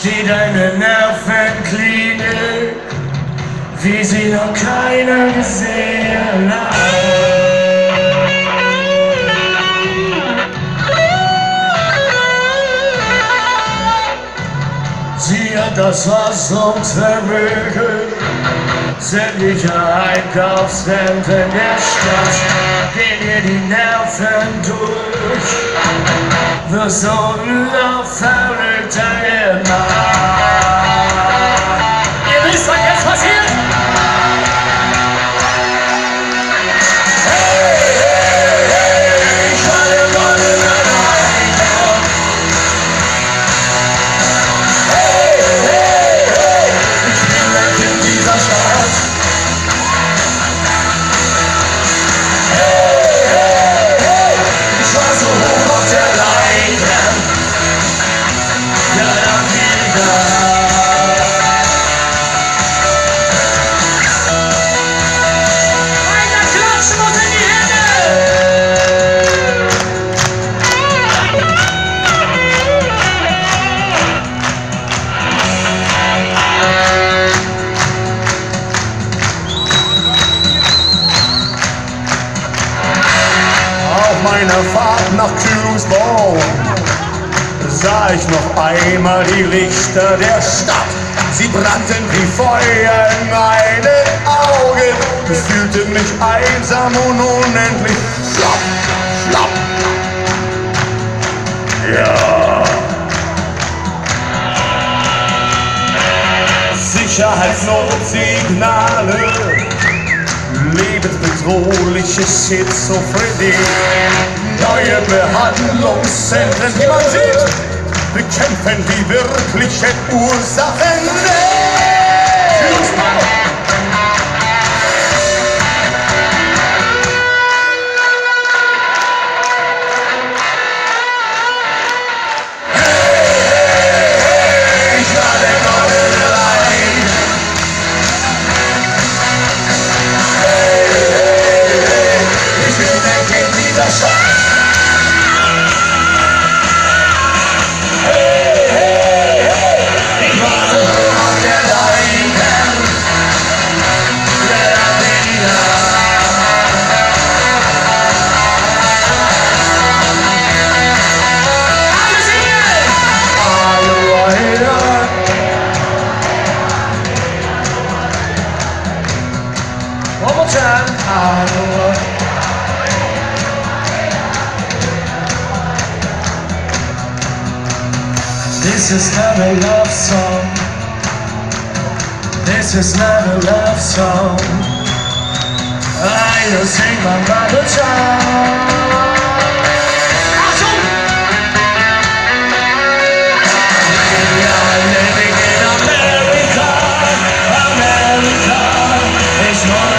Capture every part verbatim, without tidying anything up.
steht eine Nervenklinik, wie sie noch keiner gesehen hat. Sie hat das Fassungsvermögen sämtlicher Einkaufszentren der Stadt, gehen ihr die Nerven durch, wirst unten auf verrückter gemacht. Ihr wisst, was jetzt passiert? Meiner Fahrt nach Kühlungsborn sah ich noch einmal die Lichter der Stadt. Sie brannten wie Feuer in meine Augen. Ich fühlte mich einsam und unendlich schlapp, schlapp. Ja. Sicherheitsnotsignale, lebensbedrohliche Schizophrenie, neue Behandlungszentren, wie man sieht, bekämpfen die wirklichen Ursachen nicht. One more time. I know. This is not a love song. This is not a love song. I don't sing my mother tongue. We are living in America. America is not.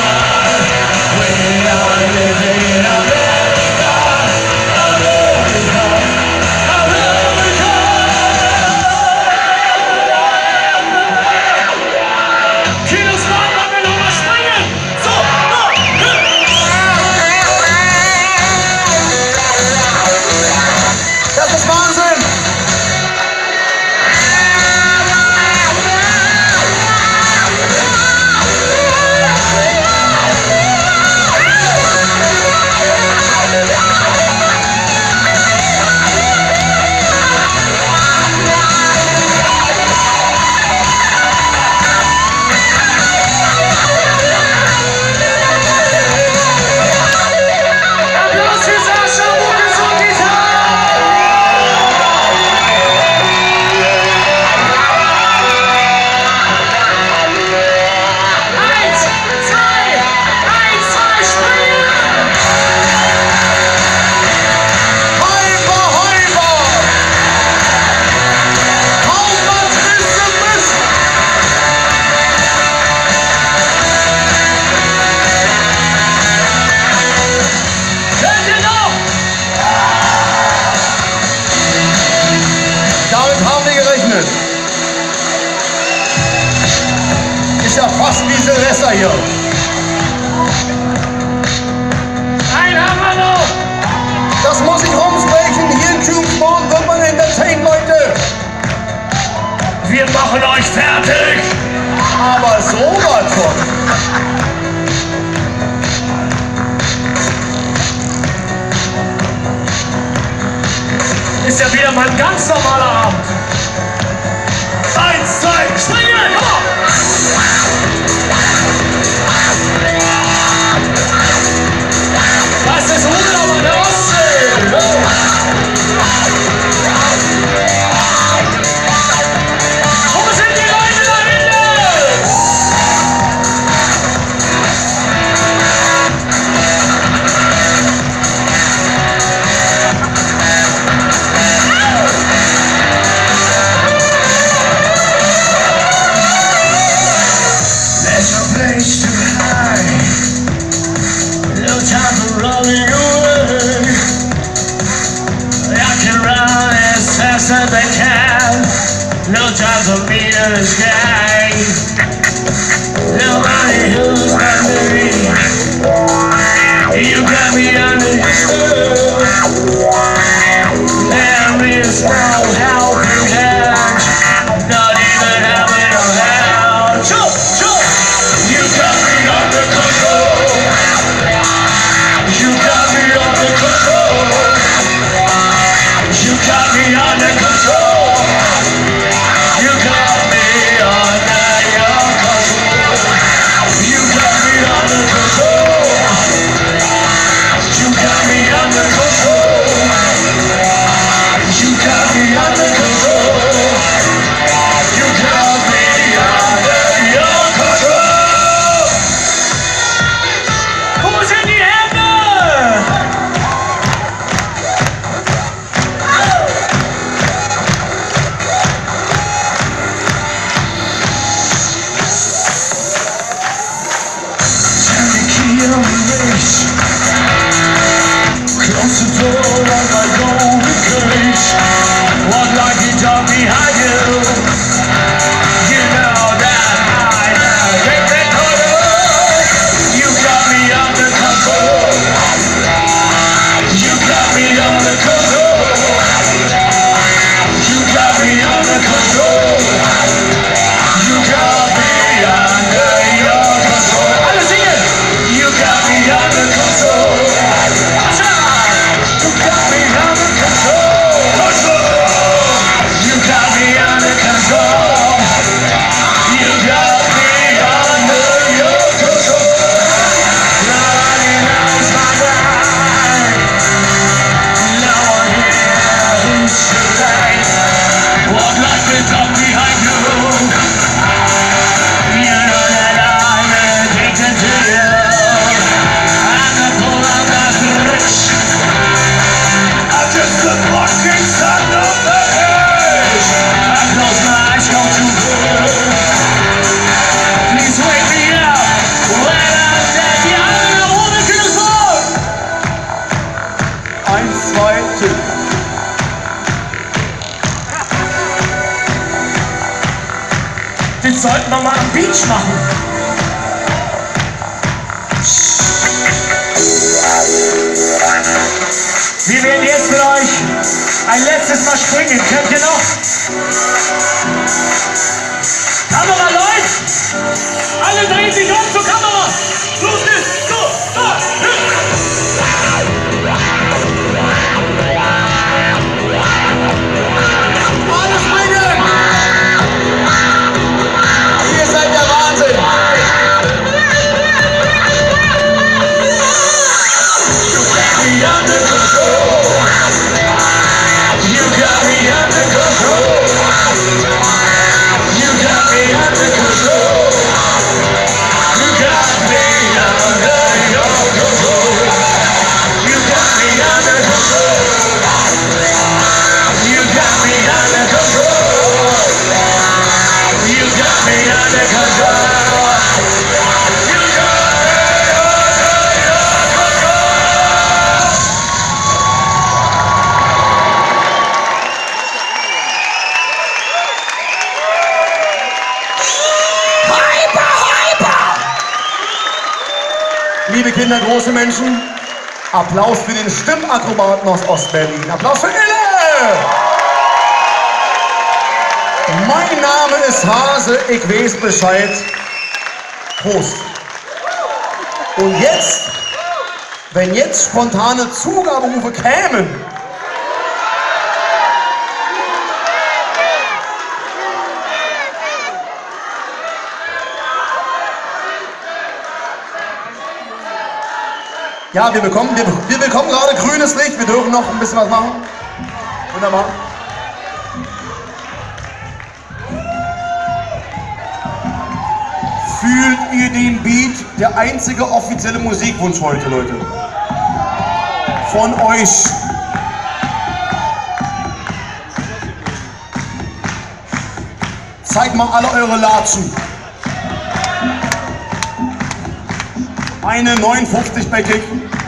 Ist ja fast wie Silvester hier. Ein Hammer noch! Das muss ich rumsprechen. Hier in Kühlungsborn wird man entertained, Leute. euch fertig. Aber sowas von. Ist ja wieder mal ein ganz normaler Abend. Eins, zwei, springen! Das ist Urlaub an der Ostsee! Wo sind die Leute da hinten? There's no place to hide. No time for running away. I can run as fast as I can. No time for me to escape. Nobody who's got me. You got me under your spell. There is no helping hand. Not even having a hand. Jump, jump. You got me under control. You got me under control. You got me under control. You got me under your control. You got me under control. You got me under control. You got me under control. You got me under your control. Wo sind die Hände? Turn the key on the race. Close the door on my golden cage. Walk like a dog behind you. You know that I have taken control. You got me under control. You got me under control. You got me under control. You got me under your control. Alle singen! You got me under control. You got me under control. You got me under control. You got me under your control. Nobody knows my mind. No one here who's to blame. Walk like the dog behind you. You know that I'm addicted to you. I'm the pull of the switch. I'm just the fucking son of the bitch. I close my eyes, go to bed. Please wake me up when I'm dead. Die Arme nach oben, Telefon! Eins, zwei, Tipp. Den sollten wir mal am Beach machen. Wir werden jetzt mit euch ein letztes Mal springen. Könnt ihr noch? Kamera läuft! Alle drehen sich um zur Kamera! Los geht's! Go! Go! Alle springen! Ihr seid der Wahnsinn! You got me under control. You got me under control. You got me under control. You got me under your control. You got me under control. You got me under control. You got me under control. You got me under your control. Hyper, hyper! Liebe Kinder, große Menschen, Applaus für den Stimmakrobaten aus Ostberlin. Applaus für Ille! Mein Mein Name ist Hase, ich weiß Bescheid. Prost. Und jetzt, wenn jetzt spontane Zugaberufe kämen, ja, wir bekommen, wir, wir bekommen gerade grünes Licht, wir dürfen noch ein bisschen was machen. Wunderbar. Fühlt ihr den Beat? Der einzige offizielle Musikwunsch heute, Leute. Von euch. Zeigt mal alle eure Latschen. Eine neunundfünfzig bäckig.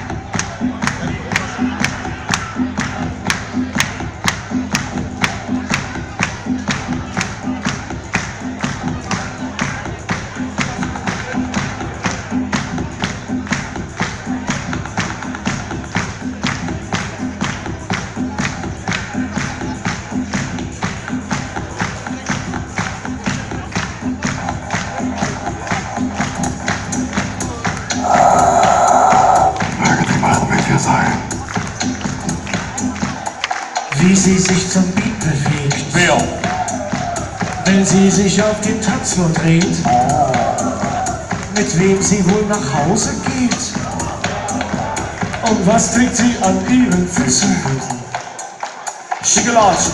Wie sie sich zum Beat bewegt. Wer? Wenn sie sich auf den Tanzfloor dreht. Oh. Mit wem sie wohl nach Hause geht. Und was trägt sie an ihren Füßen? Schickelatschen.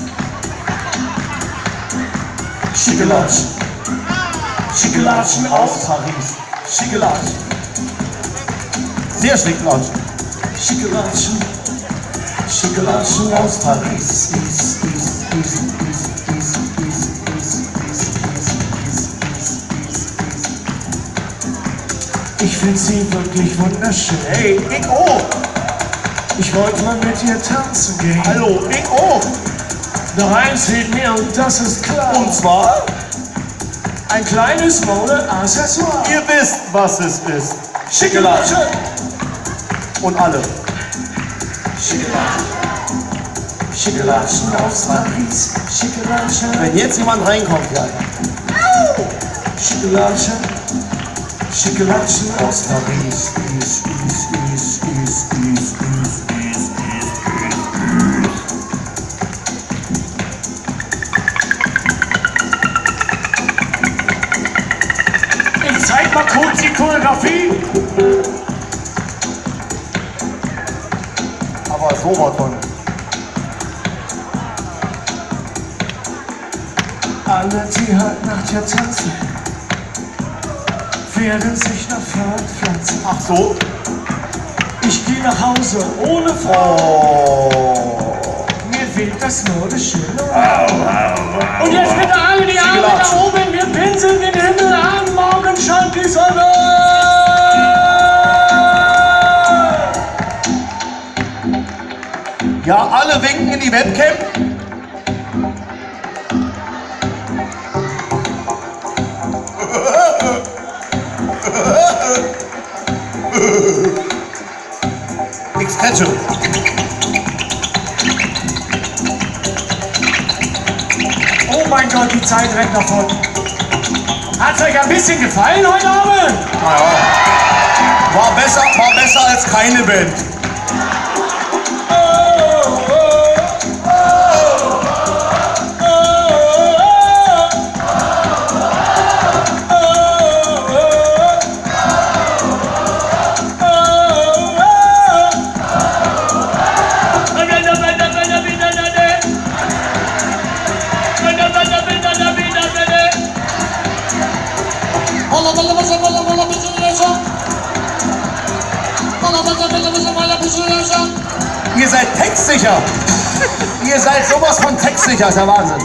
Schickelatschen. Schickelatschen aus Paris. Schickelatschen. Sehr schickelatschen. Schickelatschen. Schickelatschen aus Paris. Ich find sie wirklich wunderschön. Hey, ich auch. Ich wollte mal mit ihr tanzen gehen. Hallo, ich auch. Doch eins fehlt mir und das ist klar. Und zwar, ein kleines Mode-Accessoire. ihr wisst, was es ist. Schickelatschen. Und alle. Schickelatschen. Schickelatschen aus Paris. Schickelatschen. Wenn jetzt jemand reinkommt, ja. Schickelatschen. Schickelatschen aus Paris. Is, is, is, is, is, is, is. Ich zeig mal kurz die Choreografie. Aber so was von. Alle, die heute Nacht hier tanzen, werden sich nach fortpflanzen. Ach so? Ich geh nach Hause ohne Frau. Oh. Mir fehlt das Modeschöne. Und jetzt bitte alle die Arme nach oben, wir pinseln den Himmel an, morgen scheint die Sonne. Ja, alle winken in die Webcam. Ich stretche. Oh mein Gott, die Zeit rennt davon. Hat's euch ein bisschen gefallen heute Abend? Naja. War besser, war besser als keine Band. Ihr seid textsicher. Ihr seid sowas von textsicher, ist der Wahnsinn.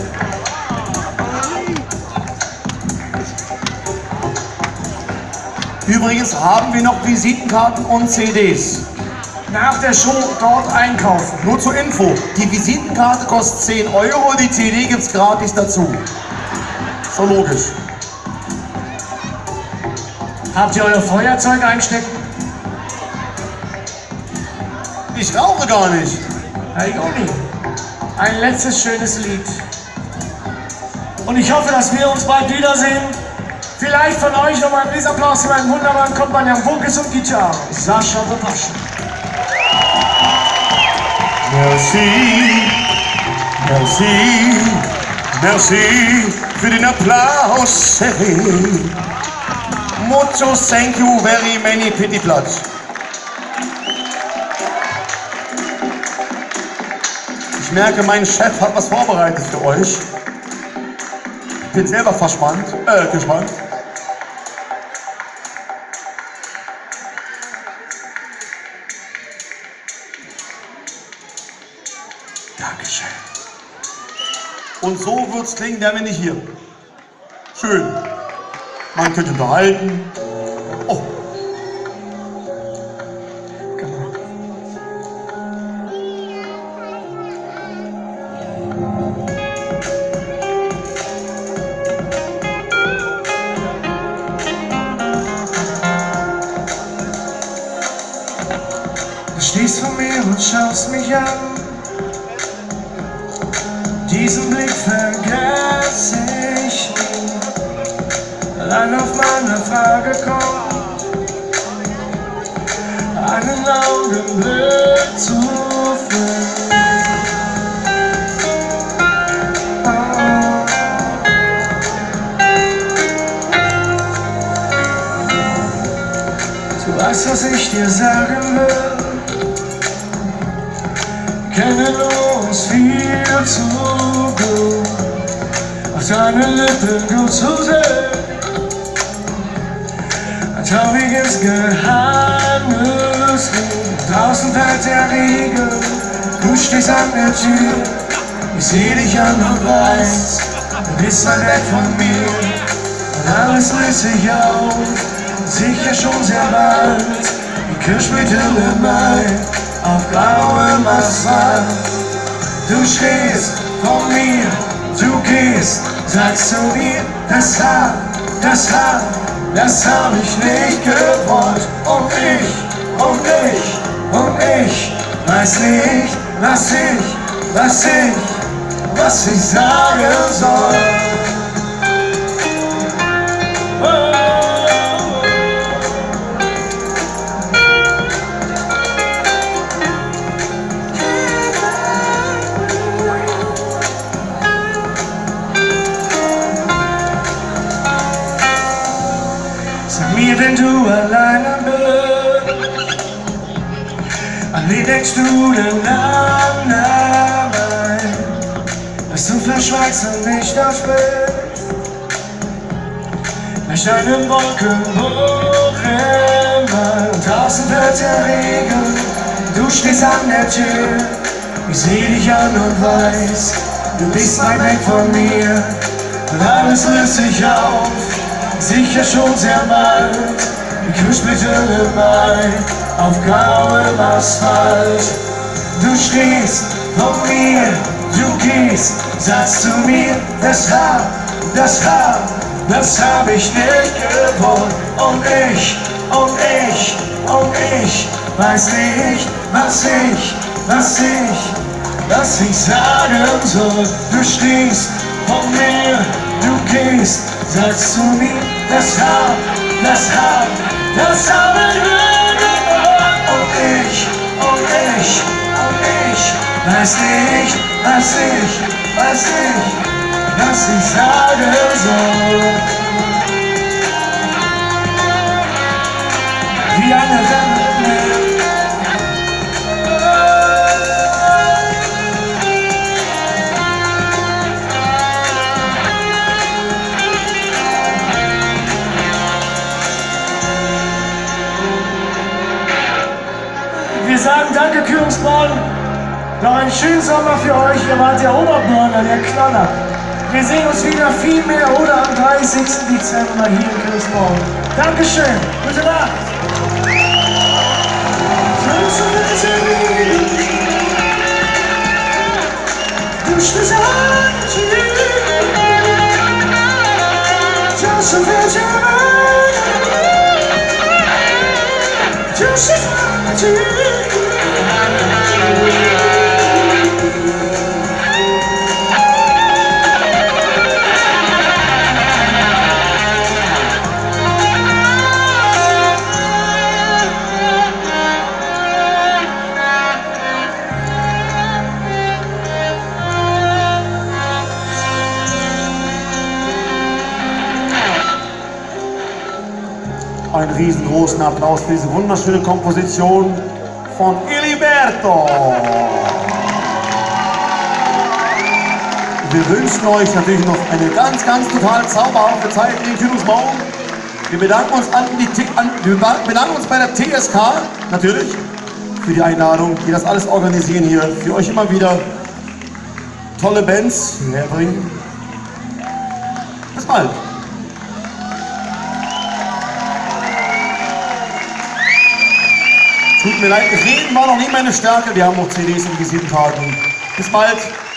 Übrigens haben wir noch Visitenkarten und C Ds. Nach der Show dort einkaufen. Nur zur Info, die Visitenkarte kostet zehn Euro, die C D gibt's gratis dazu. So logisch. Habt ihr euer Feuerzeug einstecken? Ich rauche gar nicht. Hey, Uni. Ein letztes schönes Lied. Und ich hoffe, dass wir uns bald wiedersehen. Vielleicht von euch nochmal einen Applaus für meinen wunderbaren Kompagnon Vocals und Gitarre, Sascha Papascha. Merci, merci, merci für den Applaus, Chérie. Muchos thank you very many pity Platz. Ich merke, mein Chef hat was vorbereitet für euch. Ich bin selber verspannt, äh, gespannt. Dankeschön. Und so wird's klingen, wären wir nicht hier. Schön. Man könnte unterhalten. Oh. Du stehst vor mir und schaust mich an. Diesen Blick vergesse ich nie. Allein auf meine Frage kommt, einen Augenblick zu finden. Oh. Du weißt, was ich dir sagen will. Kennen uns viel zu gut, auf deine Lippen gut zu sehen. Ein trauriges Geheimnis liegt. Draußen fällt der Regen, du stehst an der Tür. Ich seh dich an und weiß, du bist weit weg von mir. Und alles löst sich auf, sicher schon sehr bald. Die Kirschblüte im Mai auf grauem Asphalt. Du stehst vor mir, du gehst, sagst du mir, das Haar, das Haar, das hab ich nicht gewollt. Und ich, und ich, und ich weiß nicht, was ich, was ich, was ich sagen soll. Wenn du alleine bist, an wen denkst du denn dann dabei, dass du verschweigst und nicht aussprichst? Vielleicht einen Wolkenbruch im Wald, und draußen fällt der Regen, du stehst an der Tür. Ich seh dich an und weiß, du bist weit weg von mir, und alles löst sich auf. Sicher schon sehr bald, die Kirschblüte im Mai auf grauem Asphalt. Du stehst vor mir, du gehst, sagst du mir, das Haar, das Haar, das hab ich nicht gewollt. Und ich, und ich, und ich weiß nicht, was ich, was ich, was ich sagen soll. Du stehst vor mir, du gehst, sagst du mir, das Haar, das Haar, das hab ich mir gewollt. Und ich, und ich, und ich weiß nicht, was ich, was ich, was ich sagen soll. Wie eine Welle. Wir sagen danke Kühlungsborn, noch einen schönen Sommer für euch, ihr wart der Oberburner, der Knaller. Wir sehen uns wieder viel mehr oder am dreißigsten Dezember hier in Kühlungsborn. Dankeschön, gute Nacht. Du stehst an der Tür, draußen fällt der Regen, du stehst an der Tür. einen riesengroßen Applaus für diese wunderschöne Komposition von Iliberto. Wir wünschen euch natürlich noch eine ganz, ganz total zauberhafte Zeit in den Kühlungsbaum. Wir bedanken uns, an die, an, wir bedanken uns bei der T S K natürlich für die Einladung, die das alles organisieren hier, für euch immer wieder tolle Bands herbringen. Bis bald! Tut mir leid, reden war noch nie meine Stärke, wir haben noch C Ds und Visitenkarten. Bis bald!